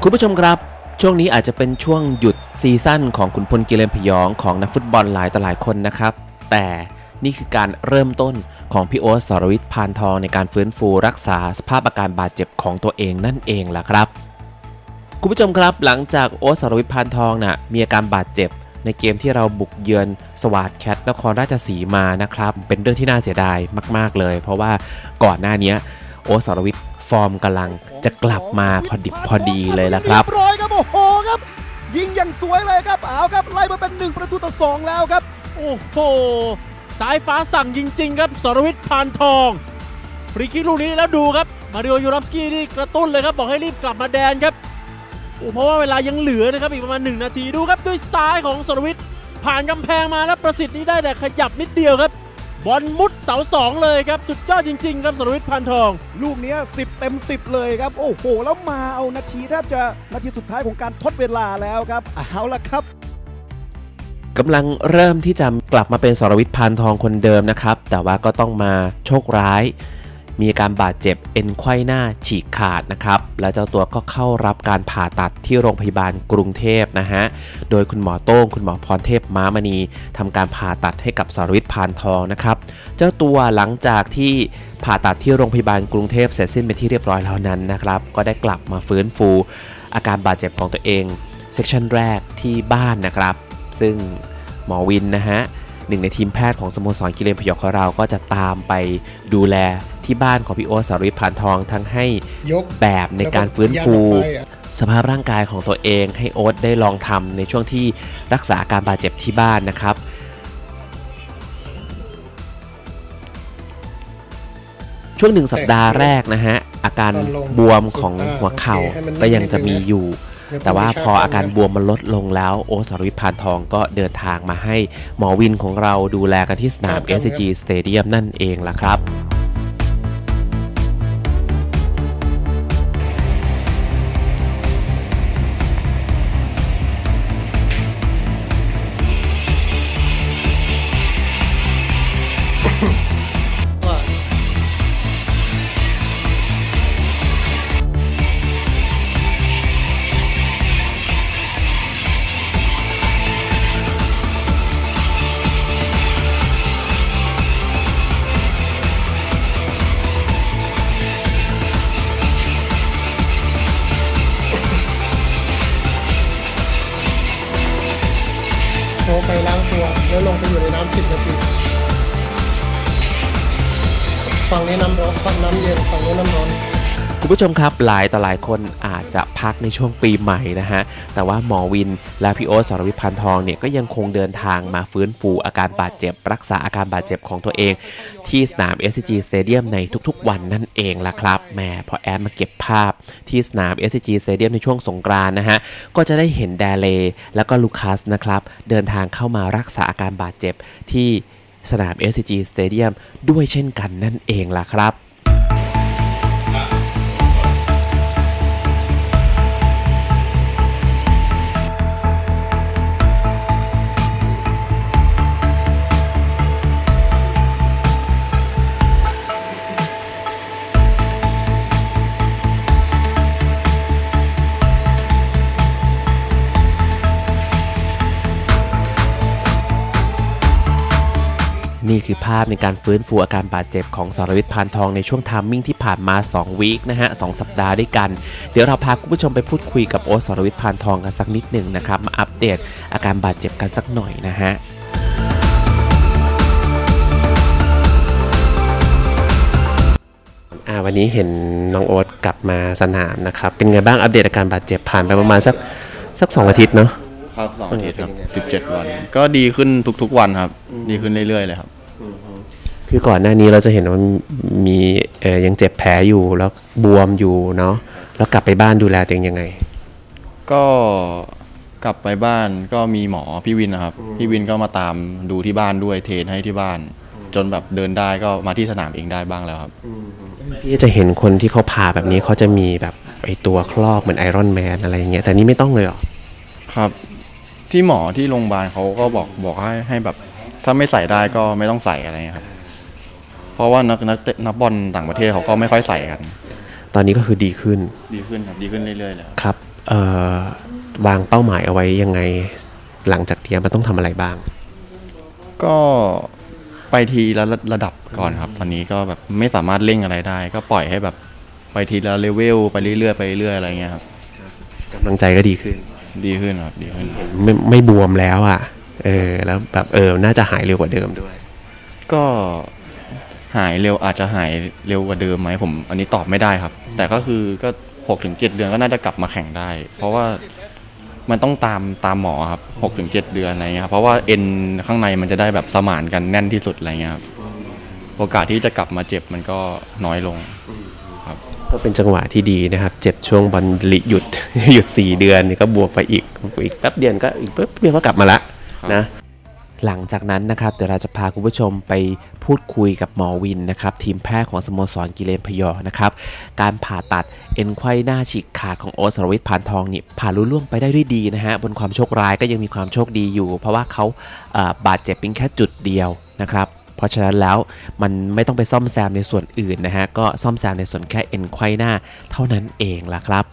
คุณผู้ชมครับช่วงนี้อาจจะเป็นช่วงหยุดซีซั่นของขุนพลกิเลนพยองของนักฟุตบอลหลายต่อหลายคนนะครับแต่นี่คือการเริ่มต้นของพี่โอ๊ต สรวิทย์ พานทองในการฟื้นฟูรักษาสภาพอาการบาดเจ็บของตัวเองนั่นเองล่ะครับคุณผู้ชมครับหลังจากโอ๊ต สรวิทย์ พานทองมีอาการบาดเจ็บในเกมที่เราบุกเยือนสวาทแคทนครราชสีมานะครับเป็นเรื่องที่น่าเสียดายมากๆเลยเพราะว่าก่อนหน้านี้โอ๊ต สรวิทย์ฟอร์มกำลังจะกลับมาพอดิบพอดีเลยละครับร้อยครับโอ้โหครับยิงอย่างสวยเลยครับเอาครับไล่มาเป็น1-2แล้วครับโอ้โหสายฟ้าสั่งจริงๆครับสรวิทย์ พานทองฟรีคิกลูกนี้แล้วดูครับมาริโอ ยูรอฟสกี้นี่กระตุ้นเลยครับบอกให้รีบกลับมาแดนครับเพราะว่าเวลายังเหลือนะครับอีกประมาณ1 นาทีดูครับด้วยซ้ายของสรวิทย์ผ่านกำแพงมาแล้วประสิทธิ์นี้ได้แต่ขยับนิดเดียวครับบอลมุดเสา2เลยครับสุดยอดจริงๆครับสรวิทย์ พานทองลูกนี้10 เต็ม 10เลยครับโอ้โหแล้วมาเอานาทีแทบจะนาทีสุดท้ายของการทดเวลาแล้วครับเอาละครับกำลังเริ่มที่จะกลับมาเป็นสรวิทย์ พานทองคนเดิมนะครับแต่ว่าก็ต้องมาโชคร้ายมีอาการบาดเจ็บเอ็นไขว้หน้าฉีกขาดนะครับและเจ้าตัวก็เข้ารับการผ่าตัดที่โรงพยาบาลกรุงเทพนะฮะโดยคุณหมอโต้งคุณหมอพรเทพม้ามณีทำการผ่าตัดให้กับสรวิทย์ พานทองนะครับเจ้าตัวหลังจากที่ผ่าตัดที่โรงพยาบาลกรุงเทพเสร็จสิ้นเป็นที่เรียบร้อยแล้วนั้นนะครับก็ได้กลับมาฟื้นฟูอาการบาดเจ็บของตัวเองเซสชั่นแรกที่บ้านนะครับซึ่งหมอวินนะฮะหนึ่งในทีมแพทย์ของสโมสรกิเลนพยองของเราก็จะตามไปดูแลที่บ้านของพี่โอ๊ต สรวิทย์ พานทองทั้งให้แบบในการฟื้นฟูสภาพร่างกายของตัวเองให้โอ๊ตได้ลองทำในช่วงที่รักษาอาการบาดเจ็บที่บ้านนะครับช่วง1 สัปดาห์แรกนะฮะอาการบวมของหัวเข่าก็ยังจะมีอยู่แต่ว่าพออาการบวมมันลดลงแล้วโอ๊ต สรวิทย์ พานทองก็เดินทางมาให้หมอวินของเราดูแลกันที่สนาม SCG Stadium นั่นเองล่ะครับไปล้างตัวแล้วลงไปอยู่ในน้ำ10 นาทีฝั่งนี้น้ำร้อนฝั่งน้ำเย็นฝั่งนี้น้ำร้อนคุณผู้ชมครับหลายต่อหลายคนอาจจะพักในช่วงปีใหม่นะฮะแต่ว่าหมอวินและพี่โอ๊ต สรวิทย์ พานทองเนี่ยก็ยังคงเดินทางมาฟื้นฟูอาการบาดเจ็บรักษาอาการบาดเจ็บของตัวเองที่สนาม SCG Stadium ในทุกๆวันนั่นเองล่ะครับแหมพอแอดมาเก็บภาพที่สนาม SCG Stadium ในช่วงสงกรานต์นะฮะก็จะได้เห็นแดเลแล้วก็ลูคัสนะครับเดินทางเข้ามารักษาอาการบาดเจ็บที่สนาม SCG Stadium ด้วยเช่นกันนั่นเองล่ะครับนี่คือภาพในการฟื้นฟูอาการบาดเจ็บของสรวิทย์ พานทองในช่วงไทมิ่งที่ผ่านมา2 วีคนะฮะ2 สัปดาห์ด้วยกันเดี๋ยวเราพาคุณผู้ชมไปพูดคุยกับโอ๊ต สรวิทย์ พานทองกันสักนิดหนึ่งนะครับมาอัปเดตอาการบาดเจ็บกันสักหน่อยนะฮะวันนี้เห็นน้องโอ๊ตกลับมาสนามนะครับเป็นไงบ้างอัปเดตอาการบาดเจ็บผ่านไปประมาณสัก2 อาทิตย์เนาะครับ2 อาทิตย์ครับ17 วันก็ดีขึ้นทุกๆวันครับดีขึ้นเรื่อยๆเลยครับคือก่อนหน้านี้เราจะเห็นว่ามียังเจ็บแผลอยู่แล้วบวมอยู่เนาะแล้วกลับไปบ้านดูแลตัวเองยังไงก็กลับไปบ้านก็มีหมอพี่วินนะครับพี่วินก็มาตามดูที่บ้านด้วยเทรนให้ที่บ้านจนแบบเดินได้ก็มาที่สนามเองได้บ้างแล้วครับพี่จะเห็นคนที่เขาผ่าแบบนี้เขาจะมีแบบไอตัวครอบเหมือนไอรอนแมนอะไรอย่างเงี้ยแต่นี่ไม่ต้องเลยหรอครับที่หมอที่โรงพยาบาลเขาก็บอกให้แบบถ้าไม่ใส่ได้ก็ไม่ต้องใส่อะไรครับ เพราะว่านักบอลต่างประเทศเขาก็ไม่ค่อยใส่กันตอนนี้ก็คือดีขึ้นครับดีขึ้นเรื่อยๆเลยครับวางเป้าหมายเอาไว้ยังไงหลังจากนี้มันต้องทำอะไรบ้างก็ไปทีละระดับก่อนครับตอนนี้ก็แบบไม่สามารถเร่งอะไรได้ก็ปล่อยให้แบบไปทีละเลเวลไปเรื่อยๆไปเรื่อยอะไรเงี้ยครับกำลังใจก็ดีขึ้นครับดีขึ้นไม่บวมแล้วอ่ะแล้วแบบน่าจะหายเร็วกว่าเดิมด้วยก็หายเร็วอาจจะหายเร็วกว่าเดิมไหมผมอันนี้ตอบไม่ได้ครับแต่ก็คือก็ 6-7 เดือนก็น่าจะกลับมาแข่งได้เพราะว่ามันต้องตามหมอครับ 6-7 เดือนอะไรเงี้ยเพราะว่าเอ็นข้างในมันจะได้แบบสมานกันแน่นที่สุดอะไรเงี้ยครับโอกาสที่จะกลับมาเจ็บมันก็น้อยลงครับก็เป็นจังหวะที่ดีนะครับเจ็บช่วงบอลลีหยุด 4 เดือนนี่ก็บวกไปอีกแป๊บเดียวก็อีกแป๊บเดียวก็กลับมาละนะหลังจากนั้นนะครับเดี๋ยวเราจะพาคุณผู้ชมไปพูดคุยกับหมอวินนะครับทีมแพทย์ของสโมสรกิเลนพยองนะครับการผ่าตัดเอ็นไขว้หน้าฉีกขาดของโอ๊ต สรวิทย์ พานทองนี่ผ่านรุ่ล่วงไปได้ด้วยดีนะฮะบนความโชคร้ายก็ยังมีความโชคดีอยู่เพราะว่าเขาบาดเจ็บเพียงแค่จุดเดียวนะครับเพราะฉะนั้นแล้วมันไม่ต้องไปซ่อมแซมในส่วนอื่นนะฮะก็ซ่อมแซมในส่วนแค่เอ็นไขว้หน้าเท่านั้นเองล่ะครับ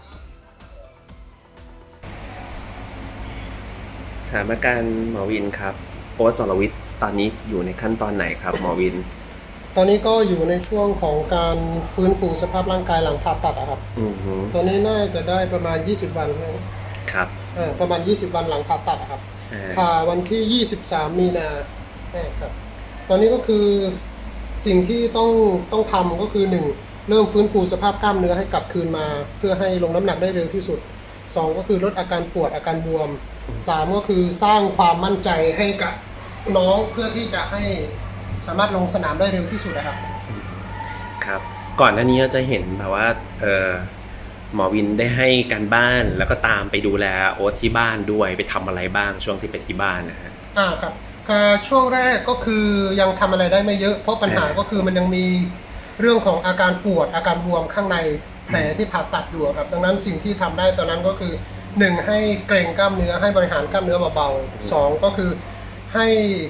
ถามอาการหมอวินครับโอ๊ต สรวิทย์ตอนนี้อยู่ในขั้นตอนไหนครับหมอวินตอนนี้ก็อยู่ในช่วงของการฟื้นฟูสภาพร่างกายหลังผ่าตัดครับตอนนี้น่าจะได้ประมาณ20 วันครับประมาณ20 วันหลังผ่าตัดครับผ่าวันที่23 มีนาครับตอนนี้ก็คือสิ่งที่ต้องทำก็คือ1เริ่มฟื้นฟูสภาพกล้ามเนื้อให้กลับคืนมาเพื่อให้ลงน้ำหนักได้เร็วที่สุด2ก็คือลดอาการปวดอาการบวม3ก็คือสร้างความมั่นใจให้กับน้องเพื่อที่จะให้สามารถลงสนามได้เร็วที่สุดนะครับครับก่อนหน้านี้จะเห็นแบบว่าหมอวินได้ให้การบ้านแล้วก็ตามไปดูแลโอ๊ตที่บ้านด้วยไปทำอะไรบ้างช่วงที่ไปที่บ้านนะฮะครับช่วงแรกก็คือยังทำอะไรได้ไม่เยอะเพราะปัญหาก็คือมันยังมีเรื่องของอาการปวดอาการบวมข้างในแผลที่ผ่าตัดอยู่ครับดังนั้นสิ่งที่ทำได้ตอนนั้นก็คือ1ให้เกร็งกล้ามเนื้อให้บริหารกล้ามเนื้อเบาๆ2ก็คือให้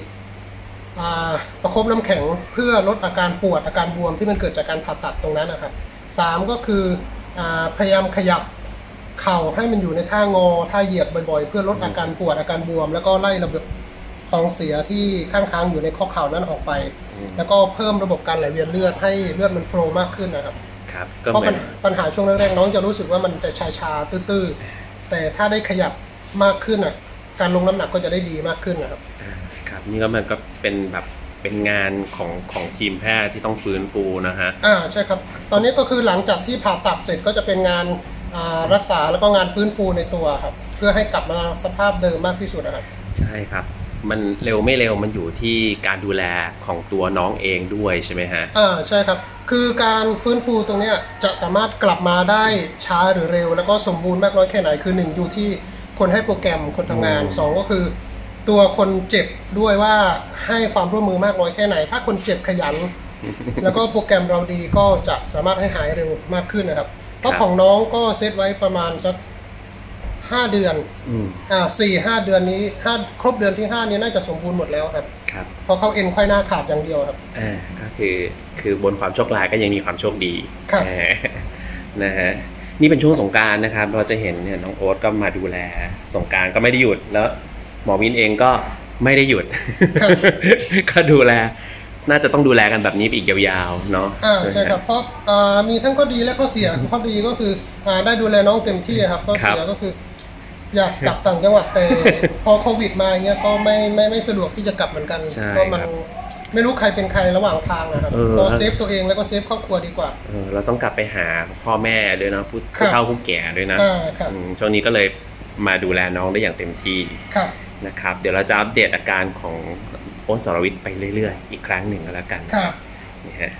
ประคบน้ำแข็งเพื่อลดอาการปวดอาการบวมที่มันเกิดจากการผ่าตัดตรงนั้นนะครับ3ก็คือพยายามขยับเข่าให้มันอยู่ในท่างอท่าเหยียดบ่อยๆเพื่อลดอาการปวดอาการบวมแล้วก็ไล่ระบบของเสียที่ค้างอยู่ในข้อเข่านั้นออกไปแล้วก็เพิ่มระบบการไหลเวียนเลือดให้เลือดมันโฟลว์มากขึ้นนะครับเพราะปัญหาช่วงแรกๆน้องจะรู้สึกว่ามันจะชาๆตื้อๆแต่ถ้าได้ขยับมากขึ้นการลงน้ำหนักก็จะได้ดีมากขึ้นนะครับครับนี่ก็มันก็เป็นแบบเป็นงานของทีมแพทย์ที่ต้องฟื้นฟูนะฮะใช่ครับตอนนี้ก็คือหลังจากที่ผ่าตัดเสร็จก็จะเป็นงานรักษาแล้วก็งานฟื้นฟูในตัวครับเพื่อให้กลับมาสภาพเดิมมากที่สุดนะครับใช่ครับมันเร็วไม่เร็วมันอยู่ที่การดูแลของตัวน้องเองด้วยใช่ไหมฮะใช่ครับคือการฟื้นฟูตรงนี้จะสามารถกลับมาได้ช้าหรือเร็วแล้วก็สมบูรณ์มากน้อยแค่ไหนคือ1อยู่ที่คนให้โปรแกรมคนทำงาน2ก็คือตัวคนเจ็บด้วยว่าให้ความร่วมมือมากน้อยแค่ไหนถ้าคนเจ็บขยัน แล้วก็โปรแกรมเราดีก็จะสามารถให้หายเร็วมากขึ้นนะครับเพราะของน้องก็เซตไว้ประมาณสัก5 เดือน4-5 เดือนนี้ครบเดือนที่5นี้น่าจะสมบูรณ์หมดแล้วครับเพราะเขาเอ็นไขว้หน้าขาดอย่างเดียวครับก็คือบนความโชคร้ายก็ยังมีความโชคดีนะฮะนี่เป็นช่วงสงกรานต์นะครับเราจะเห็นเนี่ยน้องโอ๊ตก็มาดูแลสงกรานต์ก็ไม่ได้หยุดแล้วหมอวินเองก็ไม่ได้หยุดก็ดูแลน่าจะต้องดูแลกันแบบนี้ไปอีกยาวๆเนาะใช่ครับเพราะมีทั้งข้อดีและข้อเสียข้อดีก็คือได้ดูแลน้องเต็มที่ครับข้อเสียก็คืออยากกลับต่างจังหวัดแต่พอโควิดมาเงี้ยก็ไม่สะดวกที่จะกลับเหมือนกันก็มันไม่รู้ใครเป็นใครระหว่างทางนะครับก็เซฟตัวเองแล้วก็เซฟครอบครัวดีกว่าเราต้องกลับไปหาพ่อแม่ด้วยนะผู้เฒ่าผู้แก่ด้วยนะช่วงนี้ก็เลยมาดูแลน้องได้อย่างเต็มที่นะครับเดี๋ยวเราจะอัปเดตอาการของโอ๊ต สรวิทย์ไปเรื่อยๆอีกครั้งหนึ่งก็แล้วกันนี่ฮะ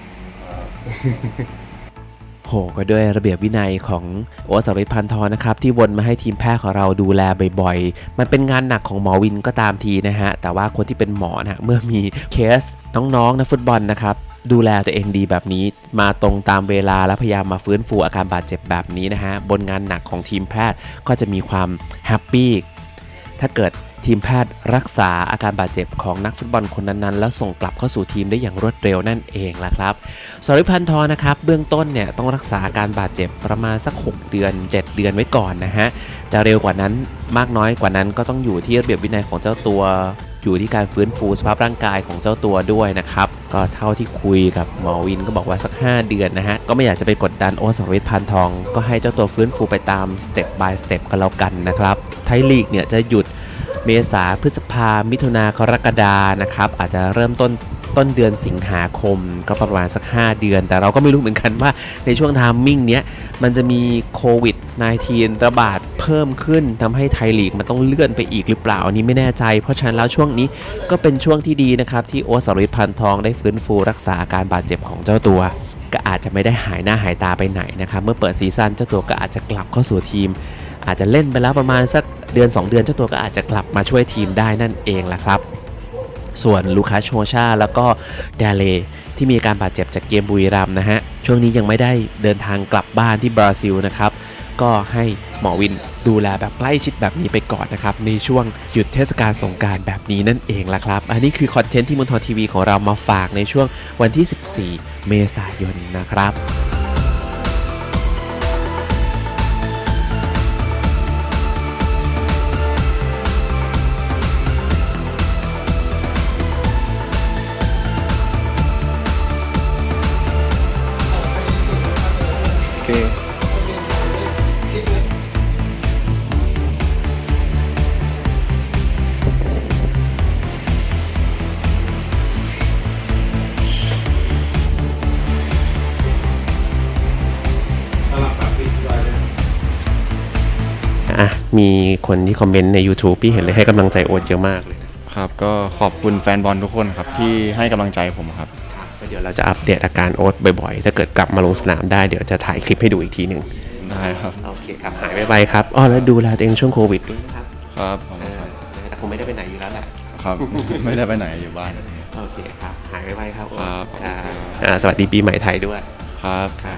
โหก็ด้วยระเบียบวินัยของโอ๊ต สรวิทย์ พานทองนะครับที่วนมาให้ทีมแพทย์ของเราดูแลบ่อยๆมันเป็นงานหนักของหมอวินก็ตามทีนะฮะแต่ว่าคนที่เป็นหมอนะเมื่อมีเคสน้องๆนักฟุตบอลนะครับดูแลตัวเองดีแบบนี้มาตรงตามเวลาและพยายามมาฟื้นฟูอาการบาดเจ็บแบบนี้นะฮะบนงานหนักของทีมแพทย์ก็จะมีความแฮปปี้ถ้าเกิดทีมแพทย์รักษาอาการบาดเจ็บของนักฟุตบอลคนนั้นๆแล้วส่งกลับเข้าสู่ทีมได้อย่างรวดเร็วนั่นเองล่ะครับสรวิทย์ พันทองนะครับเบื้องต้นเนี่ยต้องรักษาอาการบาดเจ็บประมาณสัก6เดือน7เดือนไว้ก่อนนะฮะจะเร็วกว่านั้นมากน้อยกว่านั้นก็ต้องอยู่ที่ระเบียบวินัยของเจ้าตัวอยู่ที่การฟื้นฟูสภาพร่างกายของเจ้าตัวด้วยนะครับก็เท่าที่คุยกับหมอวินก็บอกว่าสัก5เดือนนะฮะก็ไม่อยากจะไปกดดันโอ๊ต สรวิทย์ พันทองก็ให้เจ้าตัวฟื้นฟูไปตามสเต็ป by สเต็ปกันแล้วกันนะครับไทยลีกเนี่ยจะหยุดเมษาพฤษภามิถุนากรกฎานะครับอาจจะเริ่มต้นเดือนสิงหาคมก็ประมาณสัก5เดือนแต่เราก็ไม่รู้เหมือนกันว่าในช่วงไทมิ่งเนี้ยมันจะมีโควิด -19 ระบาดเพิ่มขึ้นทำให้ไทยลีกมันต้องเลื่อนไปอีกหรือเปล่าอันนี้ไม่แน่ใจเพราะฉะนั้นแล้วช่วงนี้ก็เป็นช่วงที่ดีนะครับที่โอ๊ต สรวิทย์ พันทองได้ฟื้นฟูรักษาอาการบาดเจ็บของเจ้าตัวก็อาจจะไม่ได้หายหน้าหายตาไปไหนนะครับเมื่อเปิดซีซั่นเจ้าตัวก็อาจจะกลับเข้าสู่ทีมอาจจะเล่นไปแล้วประมาณสักเดือน2เดือนเจ้าตัวก็อาจจะกลับมาช่วยทีมได้นั่นเองล่ะครับส่วนลูคัส โชชาแล้วก็เดเลที่มีการบาดเจ็บจากเกมบุรีรัมย์นะฮะช่วงนี้ยังไม่ได้เดินทางกลับบ้านที่บราซิลนะครับก็ให้หมอวินดูแลแบบใกล้ชิดแบบนี้ไปก่อนนะครับในช่วงหยุดเทศกาลสงกรานต์แบบนี้นั่นเองล่ะครับอันนี้คือคอนเทนต์ที่มณฑลทีวีของเรามาฝากในช่วงวันที่14เมษายนนะครับโอเคมีคนที่คอมเมนต์ใน YouTube พี่เห็นเลยให้กำลังใจโอ๊ตเยอะมากเลยครับก็ขอบคุณแฟนบอลทุกคนครับที่ให้กำลังใจผมครับเดี๋ยวเราจะอัปเดตอาการโอ๊ตบ่อยๆถ้าเกิดกลับมาลงสนามได้เดี๋ยวจะถ่ายคลิปให้ดูอีกทีหนึ่งได้ครับโอเคครับหายไวๆครับแล้วดูแลตัวเองช่วงโควิดด้วยนะครับครับแต่คงไม่ได้ไปไหนอยู่แล้วแหละครับไม่ได้ไปไหนอยู่บ้านโอเคครับหายไวๆครับครับสวัสดีปีใหม่ไทยด้วยครับ